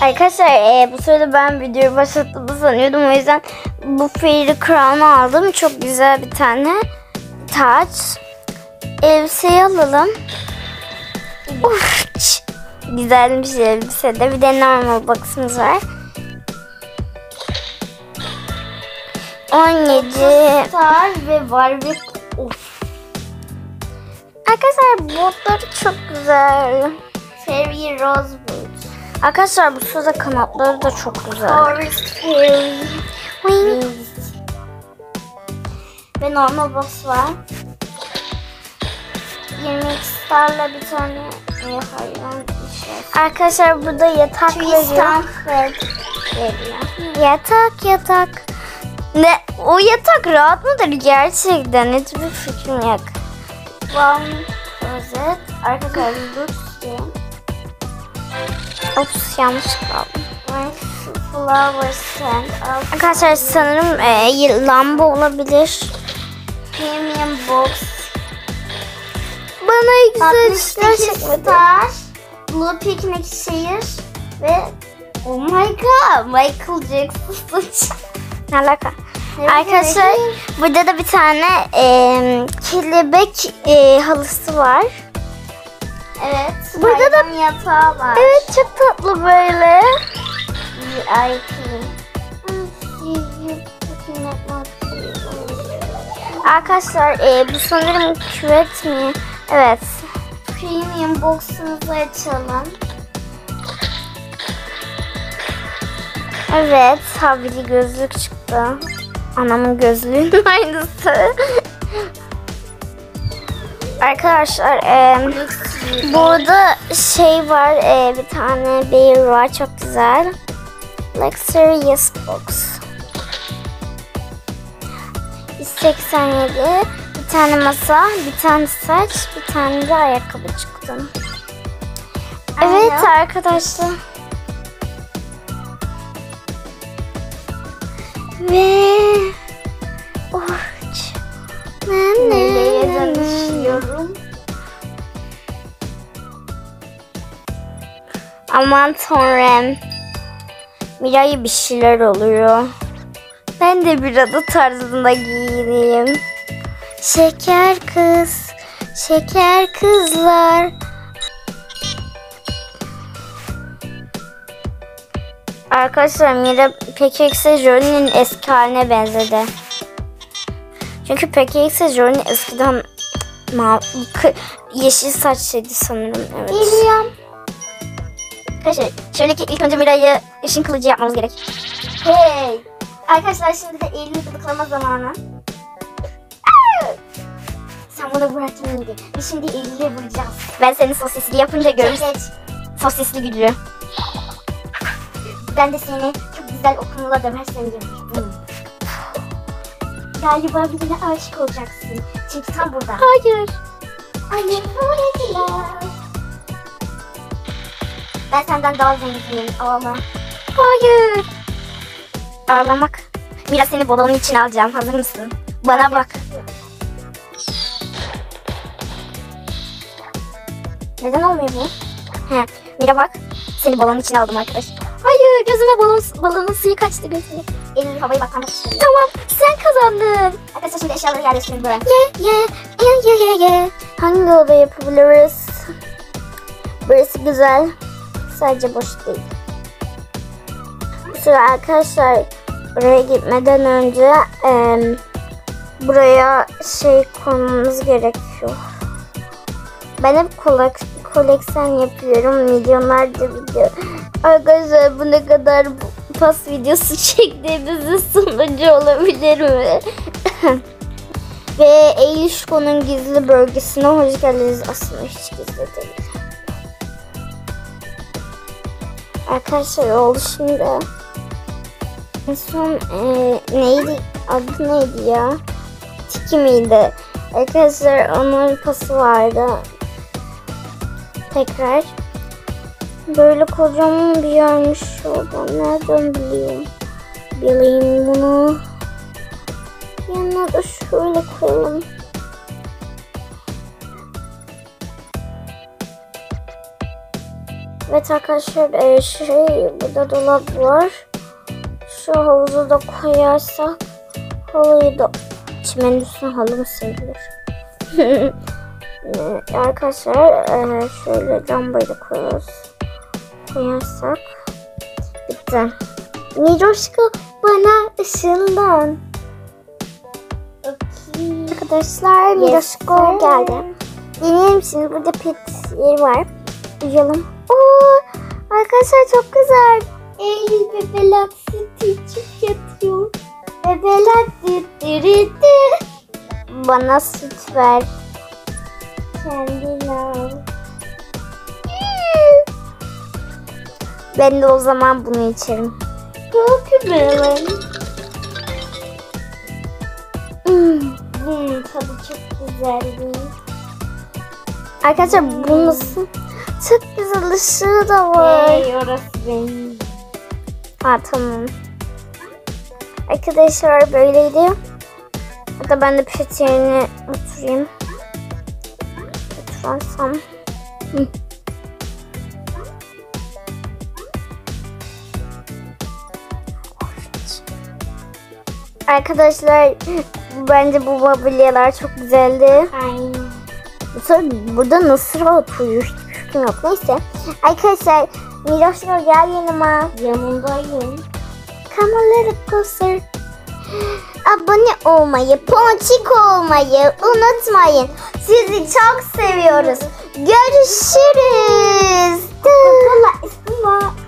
Arkadaşlar bu sırada ben videoyu başlattığımı sanıyordum. O yüzden bu Fairy Crown'u aldım. Çok güzel bir tane taç. Elbiseyi alalım. Uf, güzel bir şey elbisede. Bir de normal box'ımız var. 17 star ve Barbie. Of. Arkadaşlar botları çok güzel. Fairy Rose Boot. Arkadaşlar bu sırada kanatları da çok güzel. Forest Fairy Wings. Ve normal box var. 22 starla bir tane hayvan şey. Arkadaşlar burada yatak veriyor. Yatak. Ne? O yatak rahat mıdır gerçekten? Hiçbir fikrim yok. One closet. Arkadaşlar Lucy. Ops, yanlış kaldım. Flower stand. Arkadaşlar sanırım lamba olabilir. Premium box. Bana güzel işler çekmedi. Blue Picnic Chair ve oh my god, Michael Jackson. Ne alaka? Arkadaşlar burada da bir tane kelebek halısı var. Evet. Burada da yatağı var. Evet, çok tatlı böyle. VIP. Arkadaşlar bu sanırım küvet mi? Evet. Premium box'umuzu açalım. Evet, havili gözlük çıktı. Anamın gözlüğünün aynısı. Arkadaşlar burada şey var, bir tane bear var, çok güzel. Luxurious box. 187. Bir tane masa, bir tane saç, bir tane de ayakkabı çıktı. Evet arkadaşlar. Ve uç. Nereye dönüşüyorum? Aman tanrım. Mira'ya bir şeyler oluyor. Ben de bir adı tarzında giyineyim. Şeker kız, şeker kızlar. Arkadaşlar Mira PKX'e Jory'nin eski haline benzedi. Çünkü PKX'e Jory'nin eskiden yeşil saçlıydı sanırım. Evet. Geliyorum. Arkadaşlar şöyle ki ilk önce Mira'yı ışın kılıcı yapmamız gerek. Hey! Arkadaşlar şimdi de elini gıdıklama zamanı. Sen bunu bıraktın iyiydi. Biz şimdi elini vuracağız. Ben senin sosisli yapınca görürüz. Sosisli gücü. Ben de seni çok güzel okunula döversem yapayım. Galiba birine aşık olacaksın. Çünkü tam burada. Hayır. Hayır. Ben senden daha zenginim. Ağlama. Hayır. Ağlamak. Mira seni balonun içine alacağım. Hazır mısın? Bana bak. Neden olmuyor bu? He. Mira bak. Seni balonun içine aldım arkadaş. Hayır, gözüme balonun suyu kaçtı gözüme. Elini havayı bakmak istiyorum. Tamam, sen kazandın. Arkadaşlar şimdi eşyaları yerleştirelim buraya. Ye. Hangi oda yapabiliriz? Burası güzel. Sadece boş değil. Bu sıra arkadaşlar buraya gitmeden önce buraya şey koymamız gerekiyor. Ben hep koleksiyon yapıyorum. Milyonlarca video. Arkadaşlar bu ne kadar pas videosu çektiğimizin sonucu olabilir mi? Ve Eylüşko'nun gizli bölgesine hoş geldiniz. Aslında hiç gizli değil. Arkadaşlar oldu şimdi. En son neydi? Adı neydi ya? Tiki miydi? Arkadaşlar onun pası vardı. Tekrar. Böyle kocaman bir yermiş orada. Nereden bileyim bunu. Yanına da şöyle koyalım. Evet arkadaşlar burada dolap var. Şu havuzu da koyarsak halıyı da çimenin üstüne halı mı serilir? Arkadaşlar şöyle lambayı da koyarsak bitti. Miroşko bana ışınlan. Okay. Arkadaşlar Miroşko geldi. Deneyelim misiniz? Burada pet yeri var. Uyuyalım. Oo, arkadaşlar çok güzel. Eylül bebeler sütü çok yatıyor. Bebeler düttürüttü. Bana süt ver. Kendine al. Ben de o zaman bunu içerim. Çok güzel. Tadı çok güzel. Arkadaşlar bu nasıl? Çok güzel ışığı da var. Hey, orası benim. Ha tamam. Arkadaşlar böyleydi. Hatta ben de pet yerine oturayım. Oturarsam. Arkadaşlar bence bu mobilyalar çok güzeldi. Aynen. Burada nasıl oturuyor? Hiçbir fikrim yok. Neyse. Arkadaşlar Miroşko gel yanıma. Yanındayım. Come a little closer. Abone olmayı, ponçik olmayı unutmayın. Sizi çok seviyoruz. Görüşürüz.